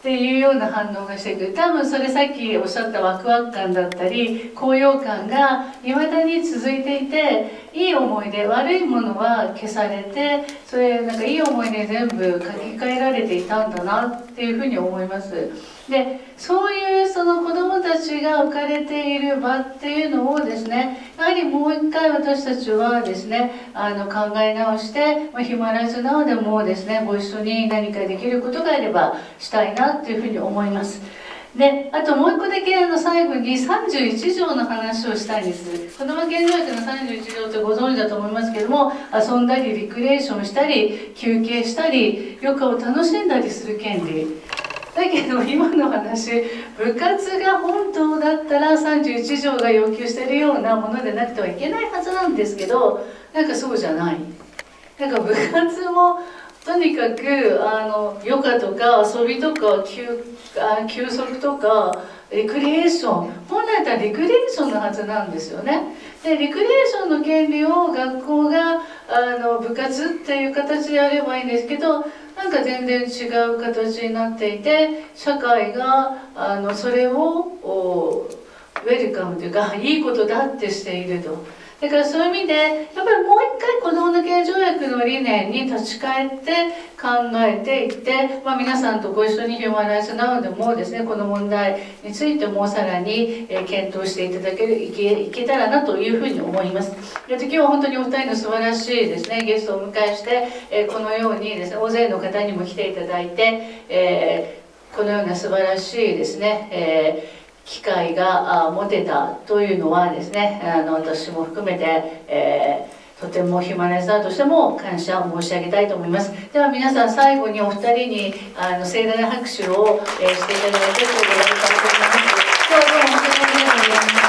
っていうような反応がしてくる。多分それさっきおっしゃったワクワク感だったり高揚感がいまだに続いていて、いい思い出、悪いものは消されて、それなんかいい思い出全部書き換えられていたんだなっていうふうに思います。でそういうその子どもたちが置かれている場っていうのをですね、やはりもう一回私たちはですねあの考え直して、まあ、ヒマラヤズナウでもですねご一緒に何かできることがあればしたいなっていうふうに思います。であともう一個だけあの最後にさんじゅういち条の話をしたいんです。子ども権条約のさんじゅういち条ってご存知だと思いますけども、遊んだりリクレーションしたり休憩したり余暇を楽しんだりする権利だけど、今の話、部活が本当だったらさんじゅういち条が要求しているようなものでなくてはいけないはずなんですけど、なんかそうじゃない。なんか部活もとにかくあの余暇とか遊びとか 休, あ休息とかリクリエーション、本来だったらリクリエーションのはずなんですよね。でリクリエーションの権利を学校があの部活っていう形でやればいいんですけど、なんか全然違う形になっていて、社会があのそれをウェルカムというかいいことだってしていると。だからそういう意味でやっぱりもう一回子どもの権条約の理念に立ち返って考えていって、まあ、皆さんとご一緒にヒューマンライツナウでもですねこの問題についてもさらに検討していただけるいけいけたらなというふうに思います。で今日は本当にお二人の素晴らしいですねゲストをお迎えして、えこのようにですね大勢の方にも来ていただいて、えー、このような素晴らしいですね、えー機会が持てたというのはですね、あの私も含めて、えー、とてもヒューマンライズナウとしても感謝を申し上げたいと思います。では皆さん最後にお二人にあの盛大な拍手を、えー、していただいて、それで終わりたいと思います。今日はどうも本当にありがとうございました。